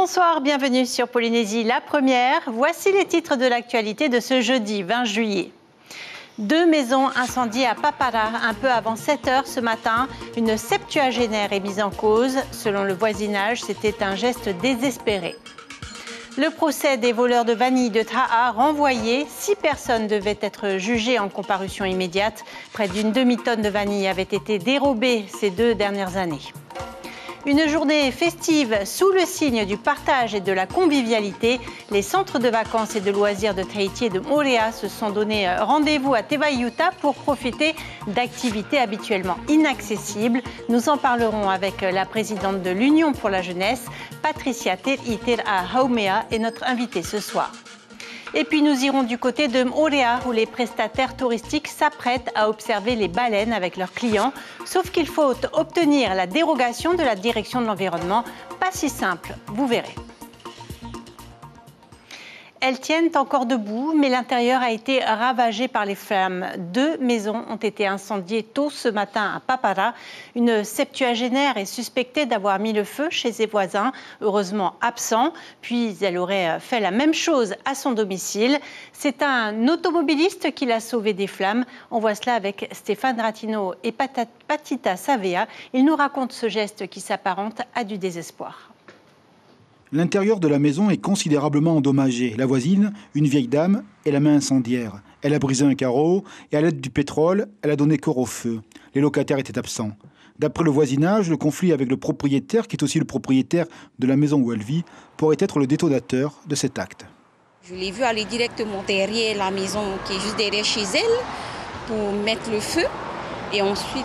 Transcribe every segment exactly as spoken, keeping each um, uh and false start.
Bonsoir, bienvenue sur Polynésie, la première. Voici les titres de l'actualité de ce jeudi vingt juillet. Deux maisons incendiées à Papara un peu avant sept heures ce matin. Une septuagénaire est mise en cause. Selon le voisinage, c'était un geste désespéré. Le procès des voleurs de vanille de Taha renvoyé. Six personnes devaient être jugées en comparution immédiate. Près d'une demi-tonne de vanille avait été dérobée ces deux dernières années. Une journée festive sous le signe du partage et de la convivialité. Les centres de vacances et de loisirs de Tahiti et de Moorea se sont donné rendez-vous à Te Waiuta pour profiter d'activités habituellement inaccessibles. Nous en parlerons avec la présidente de l'Union pour la jeunesse, Patricia Tir-Iter-A-Haumea, est notre invitée ce soir. Et puis nous irons du côté de Moorea où les prestataires touristiques s'apprêtent à observer les baleines avec leurs clients. Sauf qu'il faut obtenir la dérogation de la direction de l'environnement. Pas si simple, vous verrez. Elles tiennent encore debout, mais l'intérieur a été ravagé par les flammes. Deux maisons ont été incendiées tôt ce matin à Papara. Une septuagénaire est suspectée d'avoir mis le feu chez ses voisins, heureusement absents. Puis elle aurait fait la même chose à son domicile. C'est un automobiliste qui l'a sauvé des flammes. On voit cela avec Stéphane Ratino et Patita Savea. Ils nous racontent ce geste qui s'apparente à du désespoir. L'intérieur de la maison est considérablement endommagé. La voisine, une vieille dame, est la main incendiaire. Elle a brisé un carreau et à l'aide du pétrole, elle a donné corps au feu. Les locataires étaient absents. D'après le voisinage, le conflit avec le propriétaire, qui est aussi le propriétaire de la maison où elle vit, pourrait être le détonateur de cet acte. Je l'ai vu aller directement derrière la maison qui est juste derrière chez elle pour mettre le feu. Et ensuite,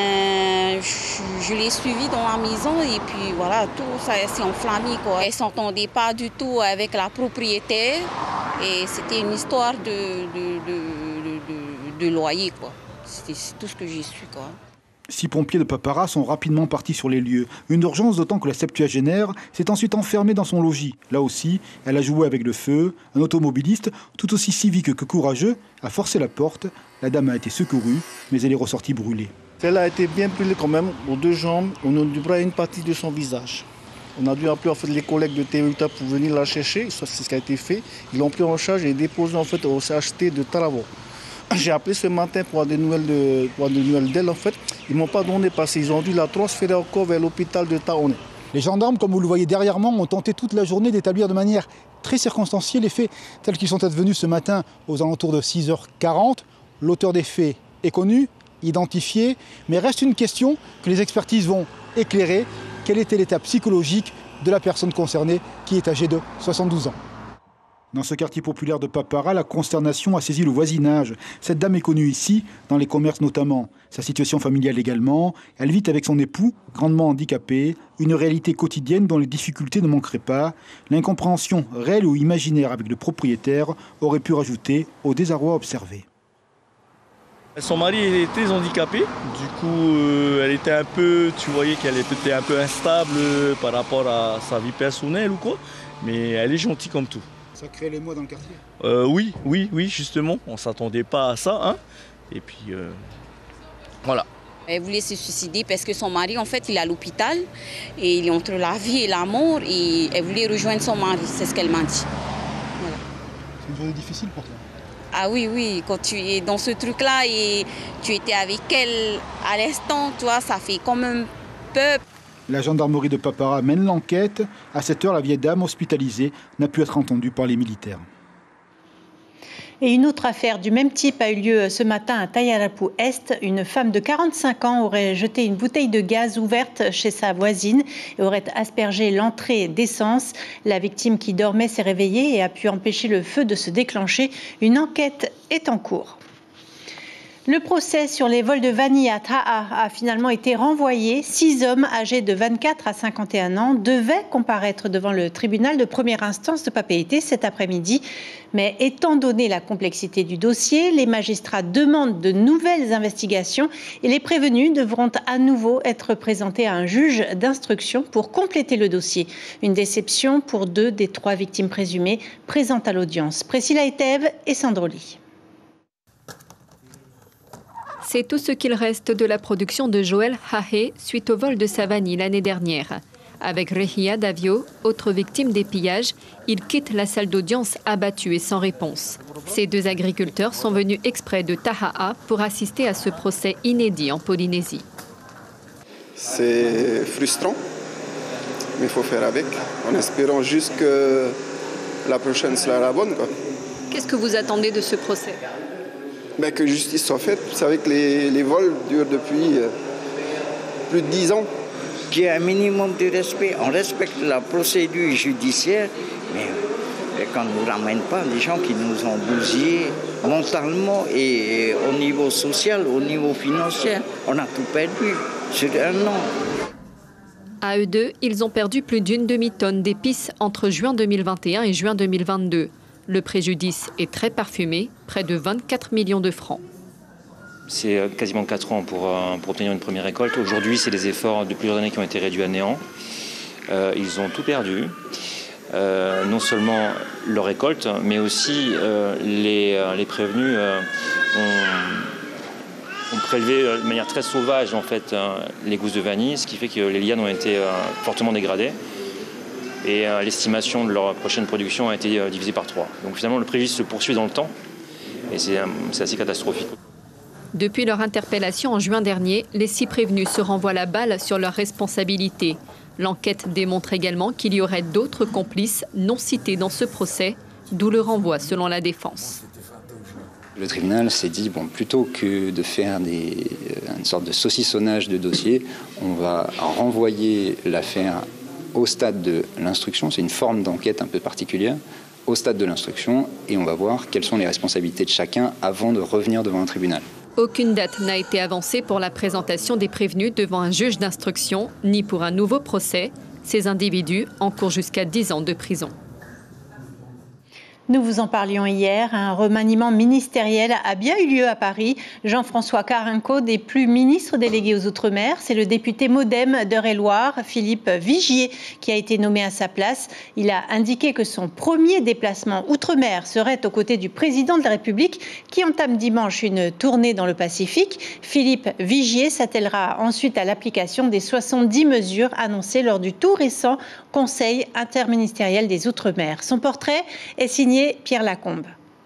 ben, je, je l'ai suivi dans la maison et puis voilà, tout ça s'est enflammé, quoi. Elle ne s'entendait pas du tout avec la propriétaire et c'était une histoire de, de, de, de, de loyer, quoi. C'est tout ce que j'ai su, quoi. Six pompiers de Papara sont rapidement partis sur les lieux. Une urgence d'autant que la septuagénaire s'est ensuite enfermée dans son logis. Là aussi, elle a joué avec le feu. Un automobiliste, tout aussi civique que courageux, a forcé la porte. La dame a été secourue, mais elle est ressortie brûlée. Elle a été bien brûlée quand même, aux deux jambes, au niveau du bras et une partie de son visage. On a dû appeler en fait, les collègues de Te Waiuta pour venir la chercher. C'est ce qui a été fait. Ils l'ont pris en charge et déposé en fait, au C H T de Taravao. J'ai appelé ce matin pour avoir des nouvelles de, pour avoir des nouvelles d'elle en fait. Ils ne m'ont pas donné parce qu'ils ont dû la transférer encore vers l'hôpital de Taone. Les gendarmes, comme vous le voyez derrière moi, ont tenté toute la journée d'établir de manière très circonstanciée les faits tels qu'ils sont advenus ce matin aux alentours de six heures quarante. L'auteur des faits est connu, identifié, mais reste une question que les expertises vont éclairer. Quel était l'état psychologique de la personne concernée qui est âgée de soixante-douze ans? Dans ce quartier populaire de Papara, la consternation a saisi le voisinage. Cette dame est connue ici, dans les commerces notamment. Sa situation familiale également. Elle vit avec son époux, grandement handicapé. Une réalité quotidienne dont les difficultés ne manqueraient pas. L'incompréhension réelle ou imaginaire avec le propriétaire aurait pu rajouter au désarroi observé. Son mari est très handicapé, du coup euh, elle était un peu, tu voyais qu'elle était un peu instable euh, par rapport à sa vie personnelle ou quoi, mais elle est gentille comme tout. Ça crée l'émoi dans le quartier euh, Oui, oui, oui, justement, on ne s'attendait pas à ça, hein. Et puis euh, voilà. Elle voulait se suicider parce que son mari, en fait, il est à l'hôpital et il est entre la vie et la mort et elle voulait rejoindre son mari, c'est ce qu'elle m'a dit. Voilà. C'est une journée difficile pour toi? Ah oui, oui, quand tu es dans ce truc-là et tu étais avec elle à l'instant, tu vois, ça fait quand même peur. La gendarmerie de Papara mène l'enquête. À cette heure, la vieille dame hospitalisée n'a pu être entendue par les militaires. Et une autre affaire du même type a eu lieu ce matin à Taiarapu Est. Une femme de quarante-cinq ans aurait jeté une bouteille de gaz ouverte chez sa voisine et aurait aspergé l'entrée d'essence. La victime qui dormait s'est réveillée et a pu empêcher le feu de se déclencher. Une enquête est en cours. Le procès sur les vols de vanille à Taha a finalement été renvoyé. Six hommes âgés de vingt-quatre à cinquante et un ans devaient comparaître devant le tribunal de première instance de Papeete cet après-midi. Mais étant donné la complexité du dossier, les magistrats demandent de nouvelles investigations et les prévenus devront à nouveau être présentés à un juge d'instruction pour compléter le dossier. Une déception pour deux des trois victimes présumées présentes à l'audience. Priscilla Etève et Sandroli. C'est tout ce qu'il reste de la production de Joël Hahé suite au vol de sa vanille l'année dernière. Avec Rehia Davio, autre victime des pillages, il quitte la salle d'audience abattu et sans réponse. Ces deux agriculteurs sont venus exprès de Taha'a pour assister à ce procès inédit en Polynésie. C'est frustrant, mais il faut faire avec, en espérant juste que la prochaine sera la bonne. Qu'est-ce que vous attendez de ce procès? Ben, que justice soit faite. Vous savez que les, les vols durent depuis euh, plus de dix ans. Qu'il y ait un minimum de respect. On respecte la procédure judiciaire, mais qu'on ne nous ramène pas des gens qui nous ont bousillés mentalement et au niveau social, au niveau financier. On a tout perdu sur un an. À eux deux, ils ont perdu plus d'une demi-tonne d'épices entre juin deux mille vingt et un et juin deux mille vingt-deux. Le préjudice est très parfumé, près de vingt-quatre millions de francs. C'est quasiment quatre ans pour, pour obtenir une première récolte. Aujourd'hui, c'est des efforts de plusieurs années qui ont été réduits à néant. Euh, ils ont tout perdu. Euh, non seulement leur récolte, mais aussi euh, les, les prévenus euh, ont, ont prélevé de manière très sauvage en fait, euh, les gousses de vanille, ce qui fait que les lianes ont été euh, fortement dégradées. Et euh, l'estimation de leur prochaine production a été euh, divisée par trois. Donc finalement, le préjudice se poursuit dans le temps et c'est euh, assez catastrophique. Depuis leur interpellation en juin dernier, les six prévenus se renvoient la balle sur leurs responsabilités. L'enquête démontre également qu'il y aurait d'autres complices non cités dans ce procès, d'où le renvoi selon la défense. Le tribunal s'est dit, bon, plutôt que de faire des, une sorte de saucissonnage de dossier, on va renvoyer l'affaire au stade de l'instruction. C'est une forme d'enquête un peu particulière, au stade de l'instruction, et on va voir quelles sont les responsabilités de chacun avant de revenir devant un tribunal. Aucune date n'a été avancée pour la présentation des prévenus devant un juge d'instruction, ni pour un nouveau procès. Ces individus encourent jusqu'à dix ans de prison. Nous vous en parlions hier, un remaniement ministériel a bien eu lieu à Paris. Jean-François Carenco n'est plus ministre délégué aux Outre-mer. C'est le député MoDem d'Eure-et-Loir, Philippe Vigier, qui a été nommé à sa place. Il a indiqué que son premier déplacement Outre-mer serait aux côtés du président de la République, qui entame dimanche une tournée dans le Pacifique. Philippe Vigier s'attellera ensuite à l'application des soixante-dix mesures annoncées lors du tout récent Conseil interministériel des Outre-mer. Son portrait est signé Pierre Lacombe.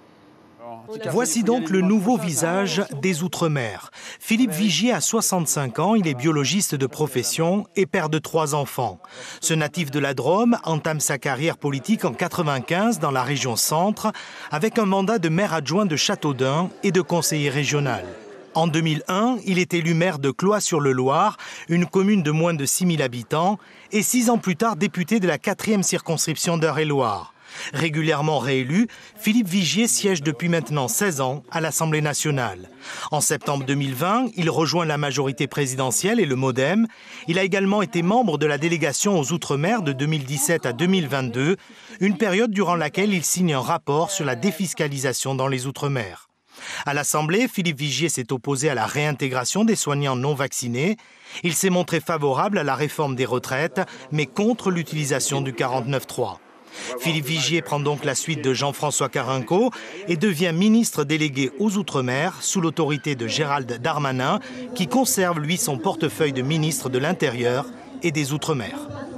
Voici donc le nouveau visage des Outre-mer. Philippe Vigier a soixante-cinq ans, il est biologiste de profession et père de trois enfants. Ce natif de la Drôme entame sa carrière politique en quatre-vingt-quinze dans la région centre, avec un mandat de maire adjoint de Châteaudun et de conseiller régional. En deux mille un, il est élu maire de Cloix-sur-le-Loir, une commune de moins de six mille habitants, et six ans plus tard député de la quatrième circonscription d'Eure-et-Loir. Régulièrement réélu, Philippe Vigier siège depuis maintenant seize ans à l'Assemblée nationale. En septembre deux mille vingt, il rejoint la majorité présidentielle et le MoDem. Il a également été membre de la délégation aux Outre-mer de deux mille dix-sept à deux mille vingt-deux, une période durant laquelle il signe un rapport sur la défiscalisation dans les Outre-mer. À l'Assemblée, Philippe Vigier s'est opposé à la réintégration des soignants non vaccinés. Il s'est montré favorable à la réforme des retraites, mais contre l'utilisation du quarante-neuf trois. Philippe Vigier prend donc la suite de Jean-François Carenco et devient ministre délégué aux Outre-mer sous l'autorité de Gérald Darmanin, qui conserve, lui, son portefeuille de ministre de l'Intérieur et des Outre-mer.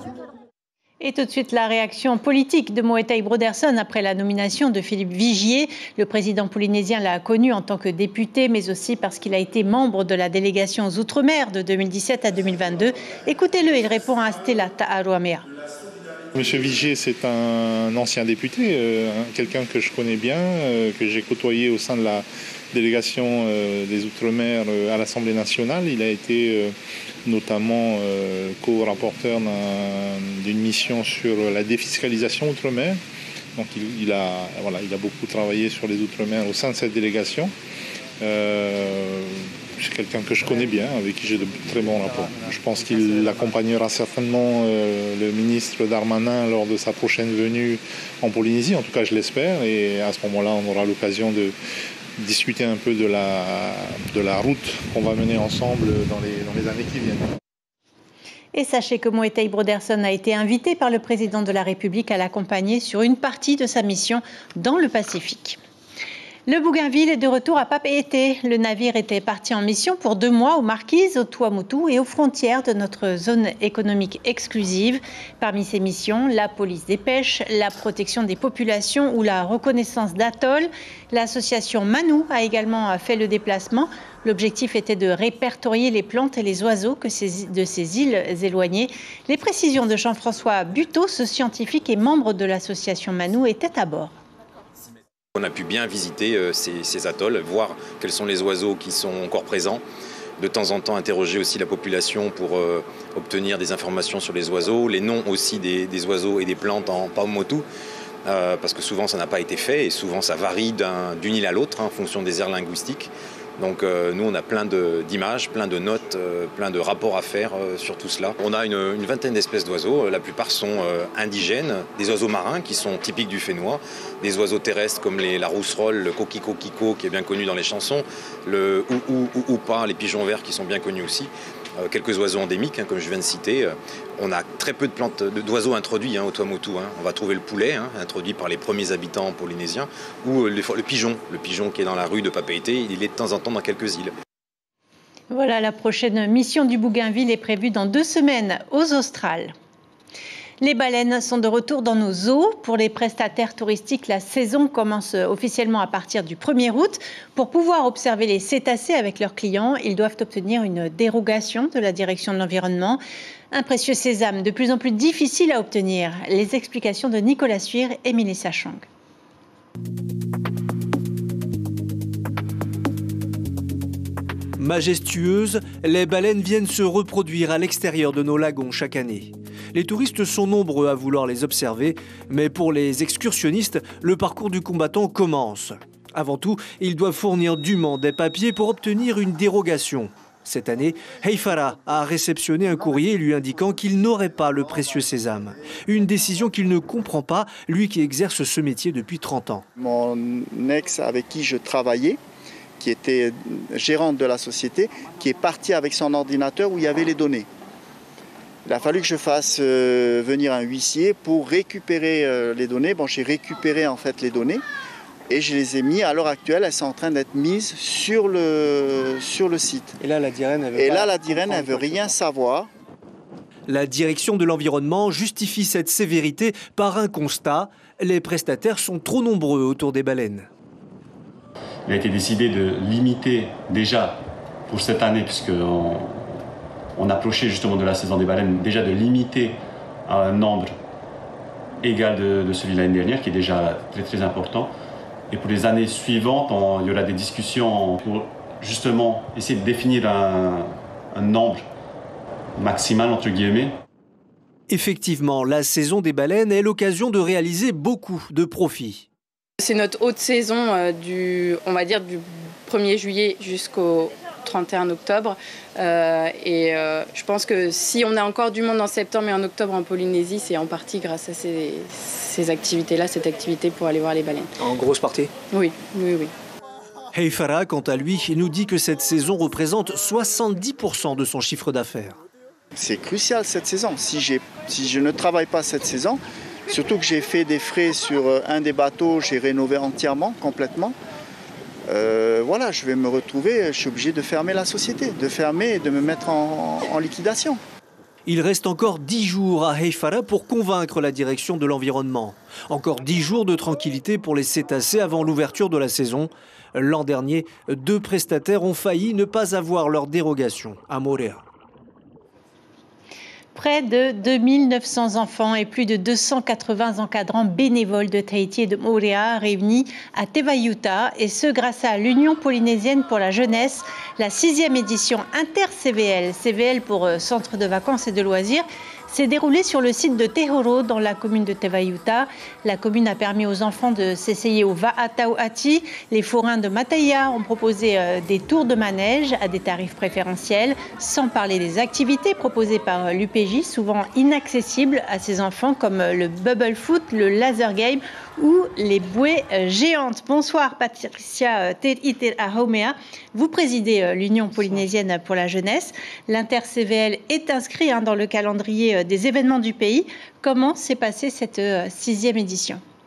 Et tout de suite, la réaction politique de Moetai Broderson après la nomination de Philippe Vigier. Le président polynésien l'a connu en tant que député, mais aussi parce qu'il a été membre de la délégation aux Outre-mer de deux mille dix-sept à deux mille vingt-deux. Écoutez-le, il répond à Stella Ta'aruamea. Monsieur Vigier, c'est un ancien député, euh, quelqu'un que je connais bien, euh, que j'ai côtoyé au sein de la délégation euh, des Outre-mer euh, à l'Assemblée nationale. Il a été euh, notamment euh, co-rapporteur d'une mission sur la défiscalisation Outre-mer. Donc il, il, a, voilà, il a beaucoup travaillé sur les Outre-mer au sein de cette délégation. Euh, C'est quelqu'un que je connais bien, avec qui j'ai de très bons rapports. Je pense qu'il accompagnera certainement euh, le ministre Darmanin lors de sa prochaine venue en Polynésie, en tout cas je l'espère, et à ce moment-là on aura l'occasion de discuter un peu de la, de la route qu'on va mener ensemble dans les, dans les années qui viennent. Et sachez que Moetai Broderson a été invité par le président de la République à l'accompagner sur une partie de sa mission dans le Pacifique. Le Bougainville est de retour à Papeete. Le navire était parti en mission pour deux mois aux Marquises, au Tuamotu et aux frontières de notre zone économique exclusive. Parmi ces missions, la police des pêches, la protection des populations ou la reconnaissance d'atolls. L'association Manu a également fait le déplacement. L'objectif était de répertorier les plantes et les oiseaux que ces, de ces îles éloignées. Les précisions de Jean-François Buteau, ce scientifique et membre de l'association Manu, étaient à bord. On a pu bien visiter euh, ces, ces atolls, voir quels sont les oiseaux qui sont encore présents. De temps en temps, interroger aussi la population pour euh, obtenir des informations sur les oiseaux, les noms aussi des, des oiseaux et des plantes en Paumotu, euh, parce que souvent ça n'a pas été fait et souvent ça varie d'un, d'une île à l'autre hein, en fonction des aires linguistiques. Donc euh, nous, on a plein de, d'images, plein de notes, euh, plein de rapports à faire euh, sur tout cela. On a une, une vingtaine d'espèces d'oiseaux. La plupart sont euh, indigènes, des oiseaux marins qui sont typiques du Fénois, des oiseaux terrestres comme les, la rousserolle, le coquicot-kiko qui est bien connu dans les chansons, le ou, ou, ou, ou pas, les pigeons verts qui sont bien connus aussi. Euh, quelques oiseaux endémiques, hein, comme je viens de citer. Euh, on a très peu de plantes, d'oiseaux introduits hein, au Tuamotu. Hein. On va trouver le poulet, hein, introduit par les premiers habitants polynésiens, ou euh, le, le pigeon, le pigeon qui est dans la rue de Papeete. Il est de temps en temps dans quelques îles. Voilà, la prochaine mission du Bougainville est prévue dans deux semaines aux Australes. Les baleines sont de retour dans nos eaux. Pour les prestataires touristiques, la saison commence officiellement à partir du premier août. Pour pouvoir observer les cétacés avec leurs clients, ils doivent obtenir une dérogation de la direction de l'environnement. Un précieux sésame de plus en plus difficile à obtenir. Les explications de Nicolas Suire et Mélissa Chang. Majestueuses, les baleines viennent se reproduire à l'extérieur de nos lagons chaque année. Les touristes sont nombreux à vouloir les observer, mais pour les excursionnistes, le parcours du combattant commence. Avant tout, ils doivent fournir dûment des papiers pour obtenir une dérogation. Cette année, Heifara a réceptionné un courrier lui indiquant qu'il n'aurait pas le précieux sésame. Une décision qu'il ne comprend pas, lui qui exerce ce métier depuis trente ans. Mon ex avec qui je travaillais, qui était gérante de la société, qui est partie avec son ordinateur où il y avait les données. Il a fallu que je fasse euh, venir un huissier pour récupérer euh, les données. Bon, j'ai récupéré en fait les données et je les ai mis. À l'heure actuelle, elles sont en train d'être mises sur le, sur le site. Et là, la DIREN, elle veut Et pas là, la DIREN, elle veut rien savoir. La direction de l'environnement justifie cette sévérité par un constat. Les prestataires sont trop nombreux autour des baleines. Il a été décidé de limiter déjà pour cette année, puisqu'on on approchait justement de la saison des baleines, déjà de limiter à un nombre égal de, de celui de l'année dernière, qui est déjà très très important. Et pour les années suivantes, on, il y aura des discussions pour justement essayer de définir un, un nombre maximal, entre guillemets. Effectivement, la saison des baleines est l'occasion de réaliser beaucoup de profits. C'est notre haute saison euh, du, on va dire, du premier juillet jusqu'au trente et un octobre. Euh, et euh, je pense que si on a encore du monde en septembre et en octobre en Polynésie, c'est en partie grâce à ces, ces activités-là, cette activité pour aller voir les baleines. En grosse partie ? Oui, oui, oui. Heifara, quant à lui, nous dit que cette saison représente soixante-dix pour cent de son chiffre d'affaires. C'est crucial cette saison. Si, j'ai, si je ne travaille pas cette saison, surtout que j'ai fait des frais sur un des bateaux, j'ai rénové entièrement, complètement. Euh, voilà, je vais me retrouver, je suis obligé de fermer la société, de fermer et de me mettre en, en liquidation. Il reste encore dix jours à Heifara pour convaincre la direction de l'environnement. Encore dix jours de tranquillité pour les cétacés avant l'ouverture de la saison. L'an dernier, deux prestataires ont failli ne pas avoir leur dérogation à Moorea. Près de deux mille neuf cents enfants et plus de deux cent quatre-vingts encadrants bénévoles de Tahiti et de Moorea réunis à Te Vaiuta, et ce grâce à l'Union polynésienne pour la jeunesse, la sixième édition Inter-C V L, C V L pour Centre de vacances et de loisirs, s'est déroulée sur le site de Te Horo dans la commune de Te Vaiuta. La commune a permis aux enfants de s'essayer au Va'atauati. Les forains de Mataia ont proposé des tours de manège à des tarifs préférentiels, sans parler des activités proposées par l'U P J, souvent inaccessibles à ces enfants, comme le bubble foot, le laser game ou les bouées géantes. Bonsoir Patricia Te'itehomea, vous présidez l'Union polynésienne pour la jeunesse. L'Inter-C V L est inscrit hein, dans le calendrier des événements du pays. Comment s'est passée cette sixième édition ?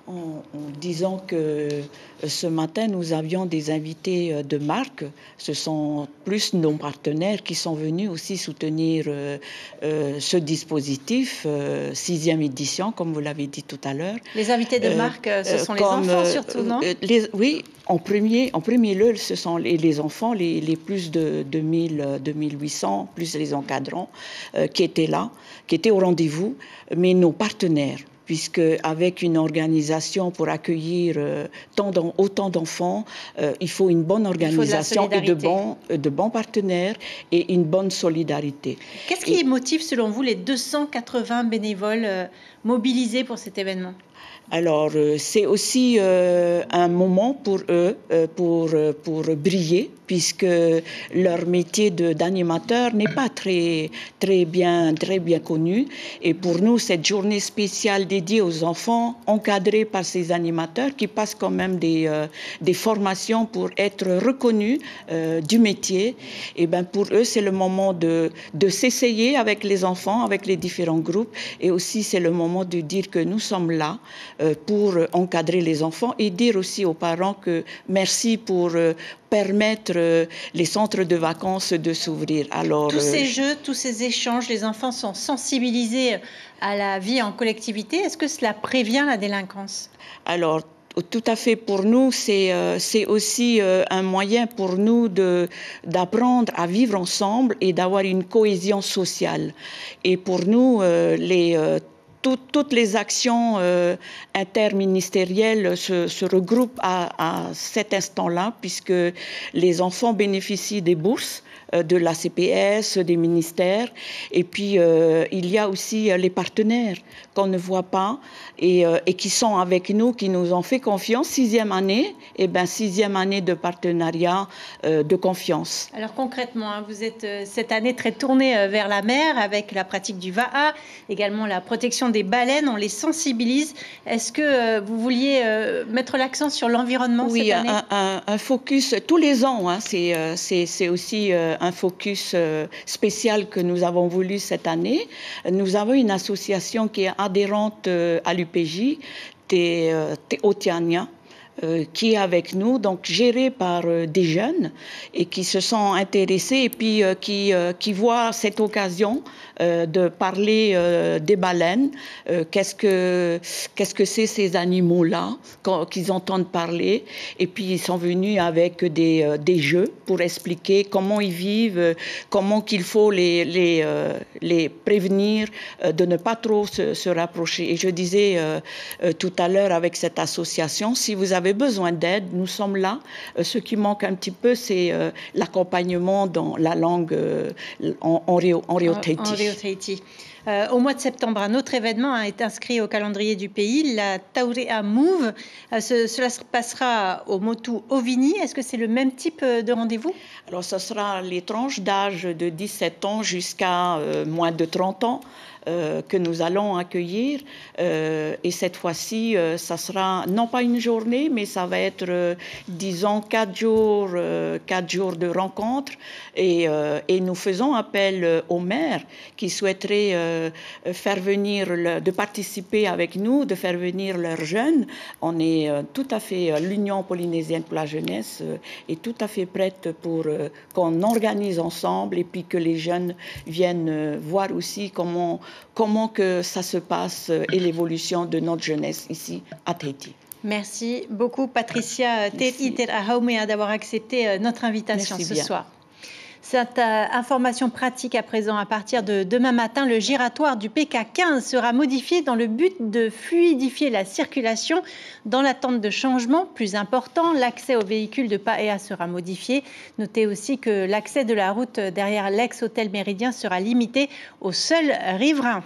en, en disant que ce matin, nous avions des invités de marque. Ce sont plus nos partenaires qui sont venus aussi soutenir euh, euh, ce dispositif, euh, sixième édition, comme vous l'avez dit tout à l'heure. Les invités de Euh, marque, ce sont euh, les comme, enfants euh, surtout, non euh, les, Oui, en premier, en premier lieu, ce sont les, les enfants, les, les plus de deux mille, deux mille huit cents, plus les encadrants euh, qui étaient là, qui étaient au rendez-vous, mais nos partenaires, puisque avec une organisation pour accueillir euh, tant d'en, autant d'enfants, euh, il faut une bonne organisation et de bons, de bons partenaires et une bonne solidarité. Qu'est-ce qui et, motive, selon vous, les deux cent quatre-vingts bénévoles euh, mobilisés pour cet événement ? Alors, euh, c'est aussi euh, un moment pour eux, euh, pour, euh, pour briller, puisque leur métier de, d'animateur n'est pas très, très, bien, très bien connu. Et pour nous, cette journée spéciale dédiée aux enfants, encadrée par ces animateurs qui passent quand même des, euh, des formations pour être reconnus euh, du métier, et ben pour eux, c'est le moment de, de s'essayer avec les enfants, avec les différents groupes. Et aussi, c'est le moment de dire que nous sommes là euh, pour encadrer les enfants et dire aussi aux parents que merci pour euh, permettre euh, les centres de vacances de s'ouvrir. Alors, tous ces euh, jeux, tous ces échanges, les enfants sont sensibilisés à la vie en collectivité. Est-ce que cela prévient la délinquance ? Alors, tout à fait. Pour nous, c'est euh, c'est aussi euh, un moyen pour nous de d'apprendre à vivre ensemble et d'avoir une cohésion sociale. Et pour nous, euh, les euh, Tout, toutes les actions euh, interministérielles se, se regroupent à, à cet instant-là, puisque les enfants bénéficient des bourses euh, de la C P S, des ministères, et puis euh, il y a aussi euh, les partenaires qu'on ne voit pas et, euh, et qui sont avec nous, qui nous ont fait confiance. Sixième année, et ben sixième année de partenariat euh, de confiance. Alors concrètement, hein, vous êtes euh, cette année très tournée euh, vers la mer avec la pratique du V A A, également la protection des baleines, on les sensibilise. Est-ce que euh, vous vouliez euh, mettre l'accent sur l'environnement oui, cette année ? un, un, un focus tous les ans. Hein, c'est, euh, c'est, c'est aussi euh, un focus euh, spécial que nous avons voulu cette année. Nous avons une association qui est adhérente euh, à l'U P J, Te, euh, Te Otiania, Euh, qui est avec nous, donc géré par euh, des jeunes et qui se sont intéressés et puis euh, qui, euh, qui voient cette occasion euh, de parler euh, des baleines. Euh, qu'est-ce que, qu'est-ce que c'est ces animaux-là quand, qu'ils entendent parler. Et puis ils sont venus avec des, euh, des jeux pour expliquer comment ils vivent, euh, comment qu'il faut les, les, euh, les prévenir euh, de ne pas trop se, se rapprocher. Et je disais euh, euh, tout à l'heure avec cette association, si vous avez besoin d'aide, nous sommes là. Euh, ce qui manque un petit peu, c'est euh, l'accompagnement dans la langue euh, en, en, en Reo Tahiti. Euh, au mois de septembre, un autre événement hein, est inscrit au calendrier du pays, la Taurea Move. Euh, ce, cela se passera au Motu Ovini. Est-ce que c'est le même type de rendez-vous ? Alors, ce sera les tranches d'âge de dix-sept ans jusqu'à euh, moins de trente ans. Euh, que nous allons accueillir euh, et cette fois-ci euh, ça sera non pas une journée mais ça va être euh, disons quatre jours euh, quatre jours de rencontres et, euh, et nous faisons appel euh, aux maires qui souhaiteraient euh, faire venir le, de participer avec nous, de faire venir leurs jeunes. On est euh, tout à fait euh, l'Union polynésienne pour la jeunesse euh, est tout à fait prête pour euh, qu'on organise ensemble et puis que les jeunes viennent euh, voir aussi comment comment que ça se passe et l'évolution de notre jeunesse ici à Tahiti. Merci beaucoup Patricia Teti Terahaumea d'avoir accepté notre invitation Merci ce bien. soir. Cette euh, information pratique à présent, à partir de demain matin, le giratoire du P K quinze sera modifié dans le but de fluidifier la circulation. Dans l'attente de changements plus importants, l'accès aux véhicules de Paea sera modifié. Notez aussi que l'accès de la route derrière l'ex-hôtel Méridien sera limité aux seuls riverains.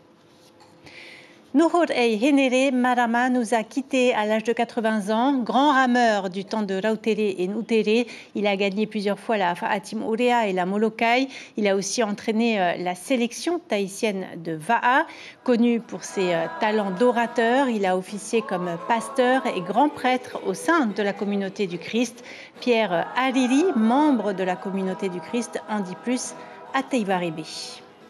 Nuhur Ei Henere Marama nous a quittés à l'âge de quatre-vingts ans. Grand rameur du temps de Rautere et Nutere, il a gagné plusieurs fois la Fa'atim Urea et la Molokai. Il a aussi entraîné la sélection tahitienne de V A A. Connu pour ses talents d'orateur, il a officié comme pasteur et grand prêtre au sein de la communauté du Christ. Pierre Hariri, membre de la communauté du Christ, en dit plus à Teivarebe.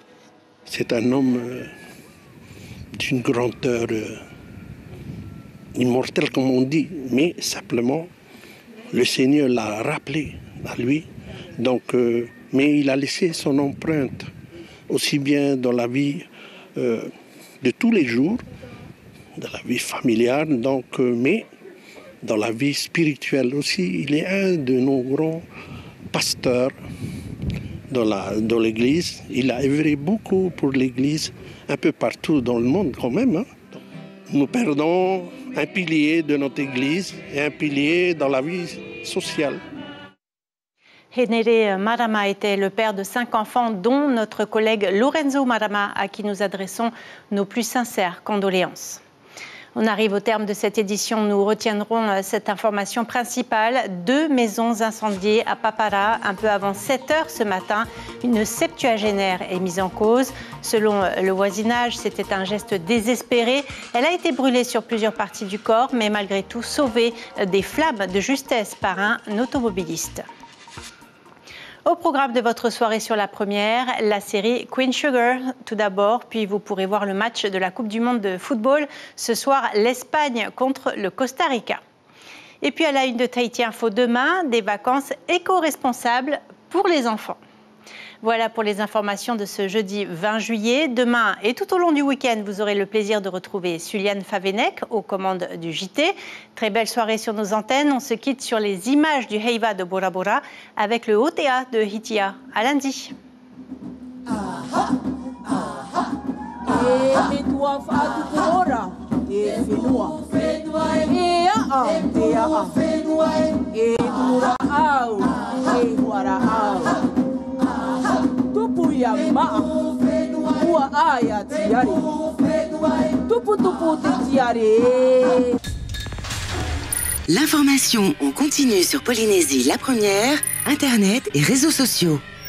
C'est un homme d'une grandeur immortel comme on dit, mais simplement le Seigneur l'a rappelé à lui. Donc, euh, mais il a laissé son empreinte aussi bien dans la vie euh, de tous les jours, dans la vie familiale, donc, euh, mais dans la vie spirituelle aussi. Il est un de nos grands pasteurs dans, la, dans l'Église. Il a œuvré beaucoup pour l'Église, un peu partout dans le monde quand même. Hein. Nous perdons un pilier de notre Église et un pilier dans la vie sociale. Henere Marama était le père de cinq enfants, dont notre collègue Lorenzo Marama, à qui nous adressons nos plus sincères condoléances. On arrive au terme de cette édition. Nous retiendrons cette information principale. Deux maisons incendiées à Papara un peu avant sept heures ce matin. Une septuagénaire est mise en cause. Selon le voisinage, c'était un geste désespéré. Elle a été brûlée sur plusieurs parties du corps, mais malgré tout sauvée des flammes de justesse par un automobiliste. Au programme de votre soirée sur la première, la série Queen Sugar tout d'abord, puis vous pourrez voir le match de la Coupe du Monde de football. Ce soir, l'Espagne contre le Costa Rica. Et puis à la une de Tahiti Info demain, des vacances éco-responsables pour les enfants. Voilà pour les informations de ce jeudi vingt juillet. Demain et tout au long du week-end, vous aurez le plaisir de retrouver Suliane Favenec aux commandes du J T. Très belle soirée sur nos antennes. On se quitte sur les images du Heiva de Bora Bora avec le Otea de Hitia. À lundi. Ya maa ua aya tiare tupu tupu te tiare. L'information en continu sur Polynésie la première, Internet et réseaux sociaux.